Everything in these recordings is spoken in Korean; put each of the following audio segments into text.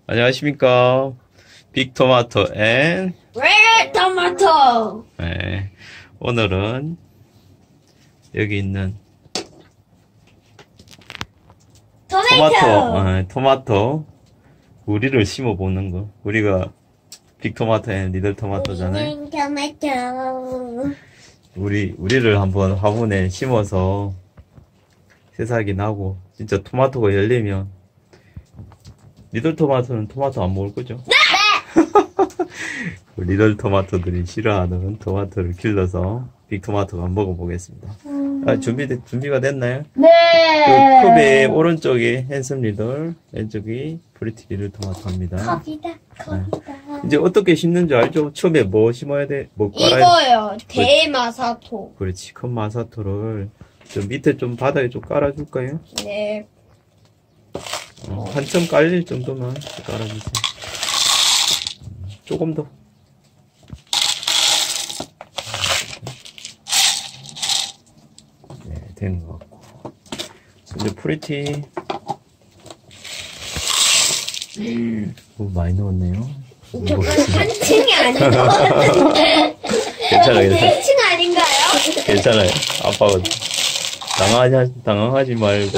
안녕하십니까. 빅토마토 앤 레드토마토. 네, 오늘은 여기 있는 토마토 우리를 심어보는 거. 우리가 빅토마토 앤 리들토마토잖아요. 토마토. 우리를 한번 화분에 심어서 새싹이 나고 진짜 토마토가 열리면 리들토마토는 토마토 안 먹을 거죠? 네! 리들토마토들이 싫어하는 토마토를 길러서 빅토마토가 먹어보겠습니다. 준비가 됐나요? 네. 그 컵의 오른쪽이 핸섬 리들, 왼쪽이 프리티 리들토마토입니다. 컵이다. 이제 어떻게 심는 줄 알죠? 처음에 뭐 심어야 돼? 뭐 깔아야 돼? 이거요. 대마사토. 그렇지. 큰 마사토를 좀 밑에 좀 바닥에 좀 깔아줄까요? 네. 한참 깔릴 정도만 깔아주세요. 조금 더. 네, 된 것 같고. 이제 프리티. 많이 넣었네요. 저건 한 층이 아닌 것 같은데. 괜찮아요. 네 층 아닌가요? 괜찮아요. 아빠가 당황하지 말고.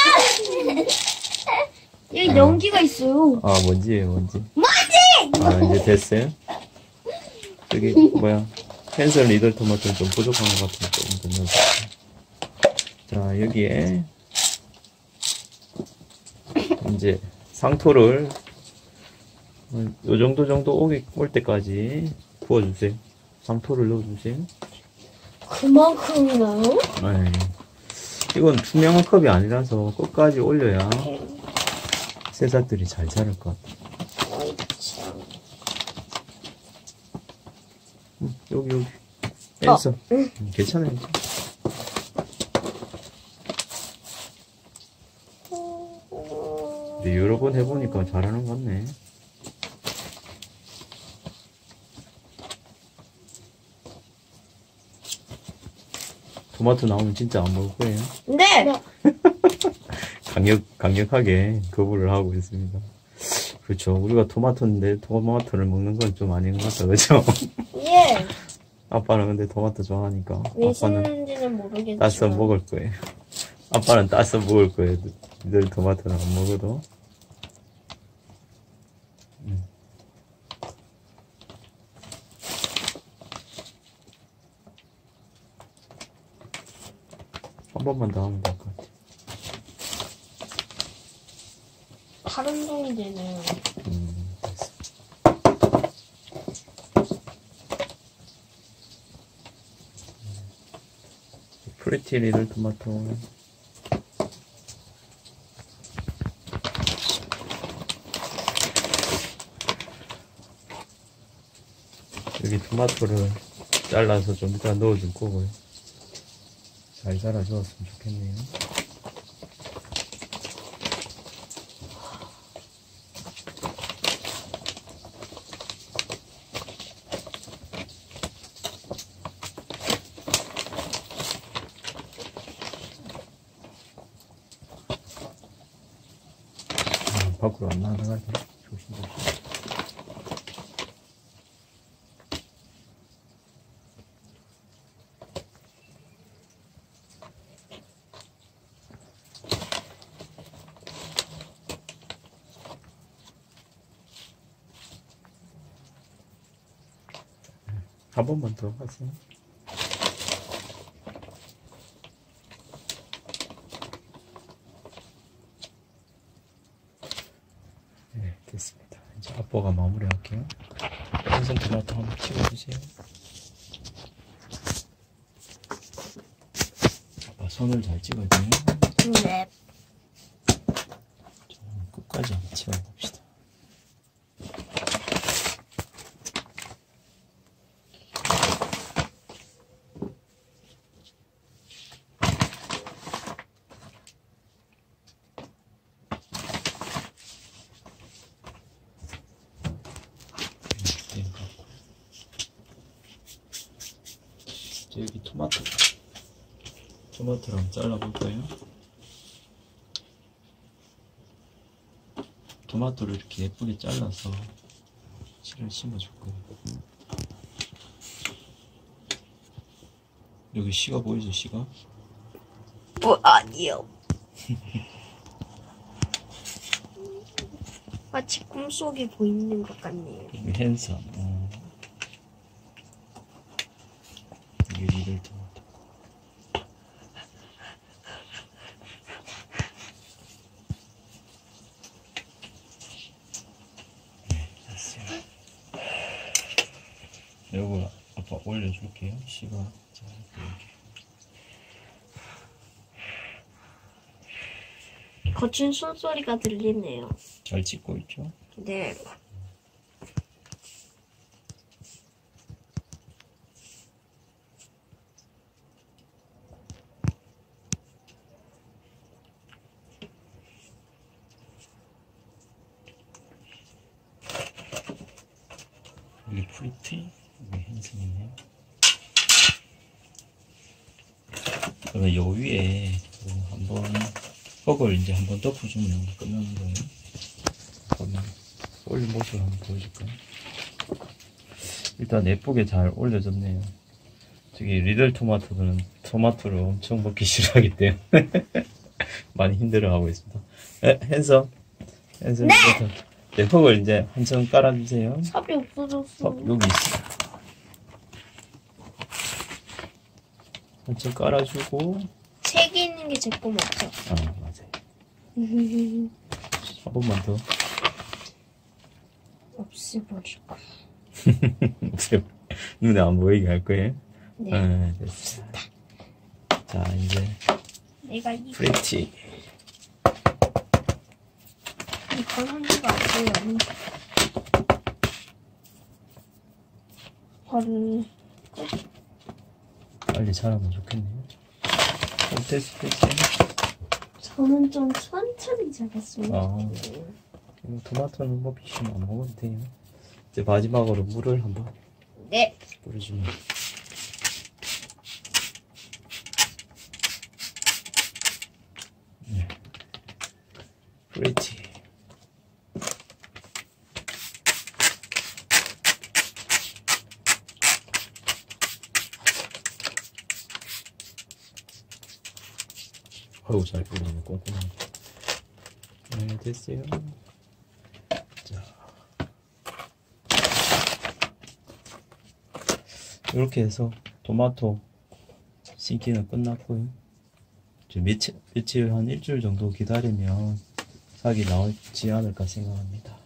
여기 연기가 있어요. 아, 뭔지예요, 뭔지. 뭐지? 아, 이제 됐어요? 저기, 뭐야. 펜슬 리들 토마토는 좀 부족한 것 같은데, 조금 더 넣어주세요. 자, 여기에, 이제, 상토를, 요 정도 올 때까지 부어주세요. 상토를 넣어주세요. 그만큼이나요? 네. 이건 투명한 컵이 아니라서 끝까지 올려야 새싹들이 잘 자랄 것 같아요. 여기. 뺐어. 괜찮아요. 이제 여러 번 해보니까 잘하는 것 같네. 토마토 나오면 진짜 안 먹을 거예요. 네. 강력하게 거부를 하고 있습니다. 그렇죠. 우리가 토마토인데 토마토를 먹는 건 좀 아닌 것 같아. 그렇죠? 예. 아빠는 근데 토마토 좋아하니까 왜 아빠는 심는지는 모르겠지만. 따서 먹을 거예요. 아빠는 따서 먹을 거예요. 늘 토마토는 안 먹어도. 한 번만 더 하면 될 것 같아. 다른 종이 되네요. 됐어. 프리티 리들 토마토. 여기 토마토를 잘라서 좀 이따 넣어줄 거고요. 잘 자라주었으면 좋겠네요. 밖으로 안 나가게 조심조심. 한 번만 더 하세요. 네, 됐습니다. 이제 아빠가 마무리할게요. 생선 토마토 한번 찍어주세요. 아빠 손을 잘 찍어야 돼요. 네. 좀 끝까지 한번 찍어봅시다. 여기 토마토를 한번 잘라볼까요? 토마토를 이렇게 예쁘게 잘라서 씨를 심어줄 거예요. 여기 씨가 보이죠, 씨가? 뭐 아니요. 마치 꿈속에 보이는 것 같네요. 여기 핸섬. 이게 리들 토마토. 요거 아빠 올려줄게요. 씨가 자, 이렇게 거친 숨소리가 들리네요. 잘 찍고 있죠? 네. 여기 프리티, 여기 핸섬이네요. 그러면 요 위에 한번 흙을 이제 한번 덮어주면 끝나는 거예요. 그러면 올린 모습을 한번 보여줄까요? 일단 예쁘게 잘 올려졌네요. 저기 리들 토마토들은 토마토를 엄청 먹기 싫어하기 때문에 많이 힘들어하고 있습니다. 핸섬, 핸섬. 네, 흙을 이제 한층 깔아주세요. 삽이 없어졌어. 여기 있어. 한층 깔아주고. 책이 있는 게 제 거 맞죠? 아, 맞아요. 한 번만 더. 없애버릴까. 눈에 안 보이게 할 거예요? 네. 됐어. 자, 이제 내가 이거 프리티. 한지가 안 보여. 헐. 빨리 자라면 좋겠네요. 됐어. 저는 좀 천천히 잡았습니다. 토마토는 뭐 비시면 안 먹어도 돼요. 이제 마지막으로 물을 한번 네. 뿌려주면. 네. 프리티. 어우, 잘 뿌리네, 꼼꼼하게. 네, 됐어요. 자. 이렇게 해서 토마토 심기는 끝났고요. 이제 며칠, 한 일주일 정도 기다리면 싹이 나오지 않을까 생각합니다.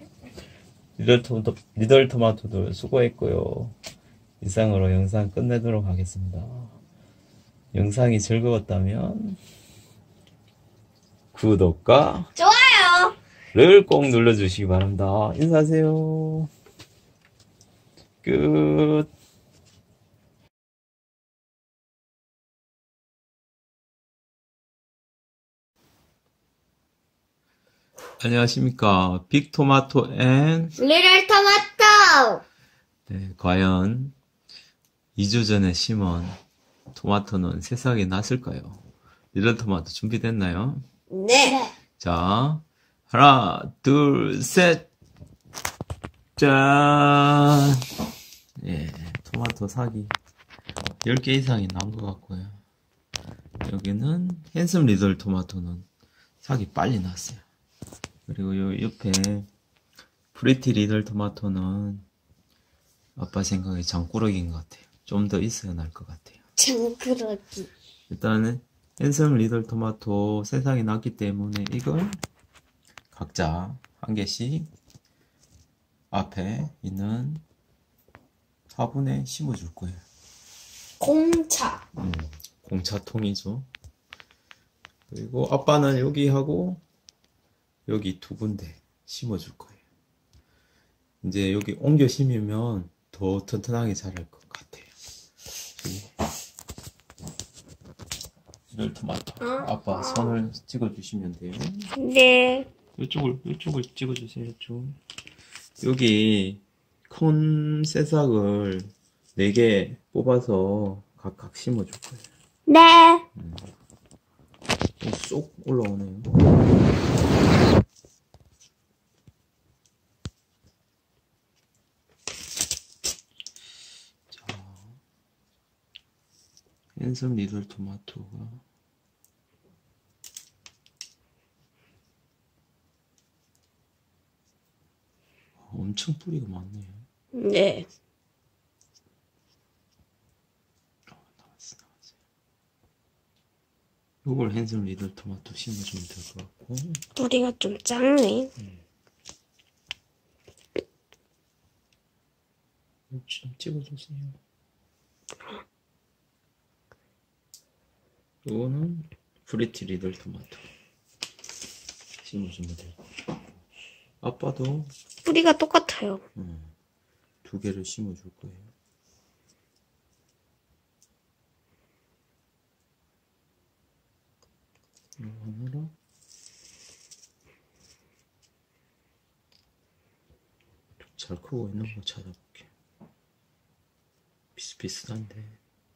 리들 토마토도 수고했고요. 이상으로 영상 끝내도록 하겠습니다. 영상이 즐거웠다면 구독과 좋아요. 꼭 눌러주시기 바랍니다. 인사하세요. 끝. 안녕하십니까. 빅토마토 앤 리틀 토마토. 네, 과연 2주 전에 심은 토마토는 새싹이 났을까요? 리틀 토마토 준비됐나요? 네. 자, 하나, 둘, 셋. 짠. 예, 토마토 사기 10개 이상이 나온 것 같고요. 여기는 핸섬 리들 토마토는 사기 빨리 났어요. 그리고 요 옆에 프리티 리들 토마토는 아빠 생각에 장꾸러기인 것 같아요. 좀 더 있어야 날 것 같아요. 장꾸러기. 일단은 핸섬 리들 토마토 새싹이 났기 때문에 이걸 각자 한 개씩 앞에 있는 화분에 심어줄 거예요. 공차. 공차통이죠. 그리고 아빠는 여기하고 여기 두 군데 심어줄 거예요. 이제 여기 옮겨 심으면 더 튼튼하게 자랄 것 같아요. 리들 토마토. 아빠 선을 찍어주시면 돼요. 네. 이쪽을 찍어주세요. 이쪽. 여기 큰 새싹을 4개 뽑아서 각각 심어줄 거예요. 네. 쏙 올라오네요. 핸섬 리들 토마토가 엄청 뿌리가 많네요. 네. 나왔어요. 이걸 핸섬 리들 토마토 심어주면 될 것 같고. 뿌리가 좀 작네. 좀 찍어주세요. 이거는 프리티 리들 토마토 심어주면 되고. 아빠도 뿌리가 똑같아요. 두 개를 심어줄 거예요. 이거 하나로 잘 크고 있는 거 찾아볼게. 비슷비슷한데.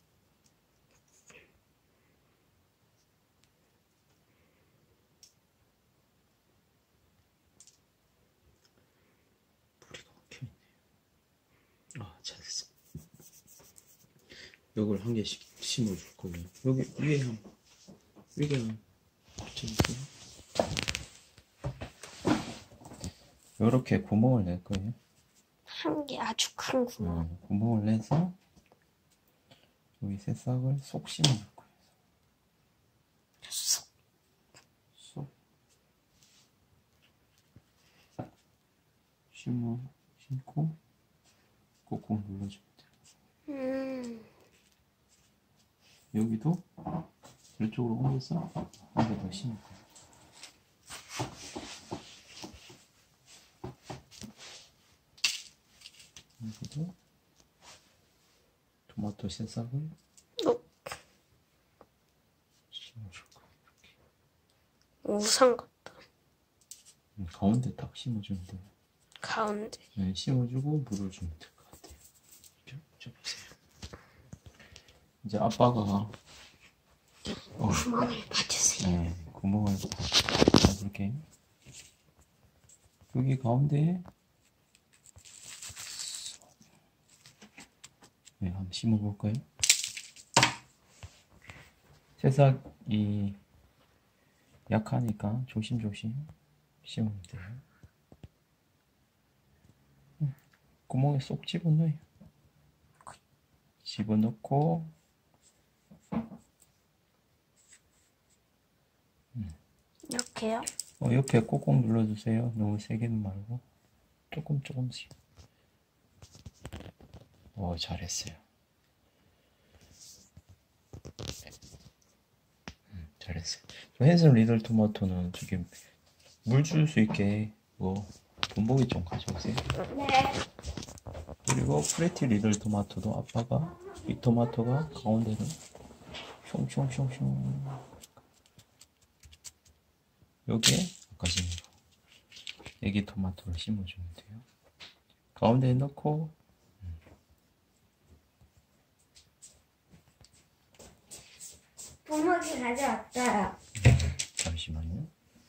뿌리가 막혀있네요. 아, 잘했어. 이걸 한 개씩 심어줄 거예요. 여기 위에 한번 붙여주세요. 이렇게 구멍을 낼 거예요. 한 개 아주 큰 구멍. 구멍을 내서 여기 새싹을 쏙 심어줄 거예요. 쏙. 심고 꾹꾹 눌러주면 돼요. 여기도 이쪽으로 옮겨서 한 개 더 심을 거예요. 여기도 토마토 새싹을 심어줄 거예요. 이렇게. 우산 같다. 가운데 딱 심어주면 돼요. 가운데. 네, 심어주고 물을 주면 될 것 같아요. 저 보세요. 이제 아빠가 구멍을 봐주세요. 네, 구멍을 봐줄게요. 여기 가운데에 네, 한번 심어볼까요? 새싹이 약하니까 조심조심 심으면 돼요. 구멍에 쏙 집어넣어요. 집어넣고 이렇게요? 옆에 꼭꼭 눌러주세요. 너무 세게는 말고 조금씩. 잘했어요. 잘했어요. 핸섬 리들 토마토는 지금 물 줄 수 있게 분복이 좀 가져오세요. 네. 그리고 프레티 리들 토마토도 아빠가 이 토마토가 가운데를 숑숑숑숑 여기에 아까 심은 애기 토마토를 심어주면 돼요. 가운데에 넣고 부먹이 가져왔어요. 잠시만요.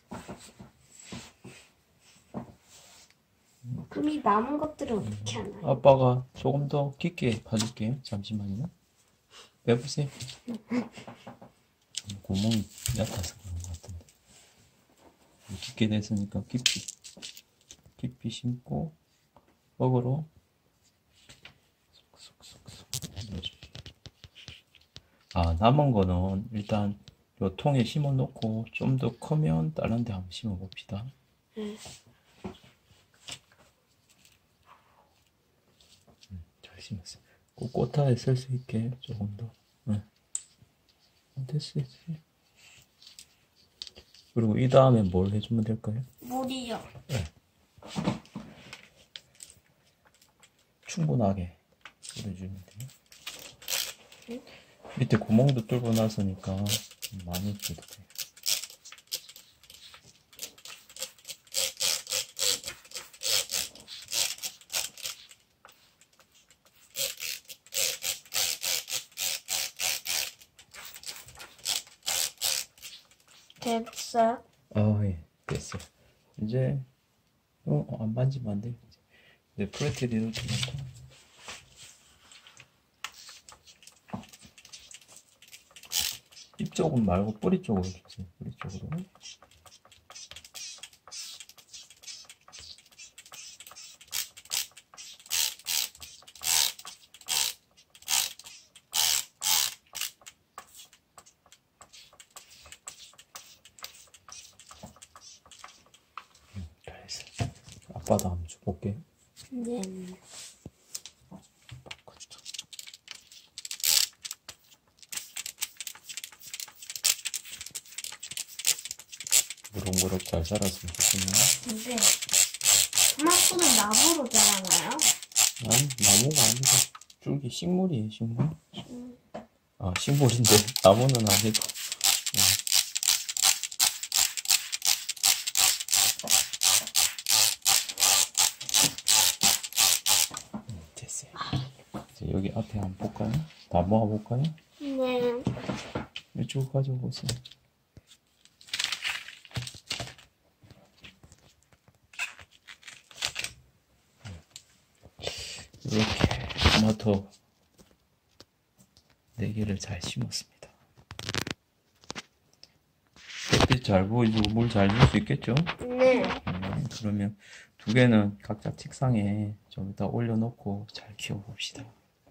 그럼 이 남은 것들은 어떻게 하나요? 아빠가 조금 더 깊게 봐줄게요. 잠시만요. 빼보세요. 구멍이 얕아서 그런 것 같은데. 깊게 됐으니까 깊이 심고 어그로 쏙쏙쏙쏙 넣어주세요. 남은 거는 일단 요 통에 심어 놓고 좀 더 크면 다른 데 한번 심어 봅시다. 잘 심었어요. 꼭 꽃화에 쓸 수 있게 조금 더. 됐어요. 그리고 이 다음에 뭘 해주면 될까요? 물이요. 네. 충분하게 뿌려주면 돼요. 밑에 구멍도 뚫고 나서니까 많이 뿌려도 돼요. 됐어요? 예, 됐어요. 이제, 안 만지면 안 돼. 이제 프레티 리들 토마토. 잎 쪽은 말고 뿌리 쪽으로 주세요. 뿌리 쪽으로. 잘했어. 아빠도 한번 줘볼게. 네. 무럭무럭 잘 자랐으면 좋겠네. 근데 토마토는 나무로 자라나요? 아니, 나무가 아니고 줄기 식물이에요, 식물. 아, 식물인데 나무는 아니고. 됐어요. 이제 여기 앞에 한번 볼까요? 다 모아볼까요? 네. 이쪽 가져보세요. 이렇게 토마토 4개를 잘 심었습니다. 햇빛 잘 보이고 물 잘 줄 수 있겠죠? 네. 그러면 2개는 각자 책상에 좀 이따 올려놓고 잘 키워봅시다.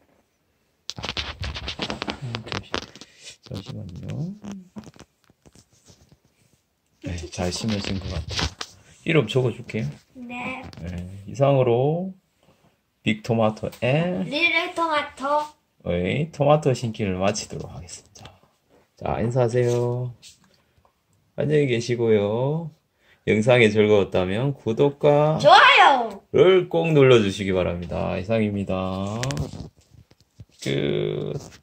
잠시만요. 네, 잘 심어진 것 같아요. 이름 적어줄게요. 네. 네, 이상으로 빅토마토 앤 리를 토마토. 토마토 심기를 마치도록 하겠습니다. 자, 인사하세요. 안녕히 계시고요. 영상이 즐거웠다면 구독과 좋아요. 를 꼭 눌러주시기 바랍니다. 이상입니다. 끝.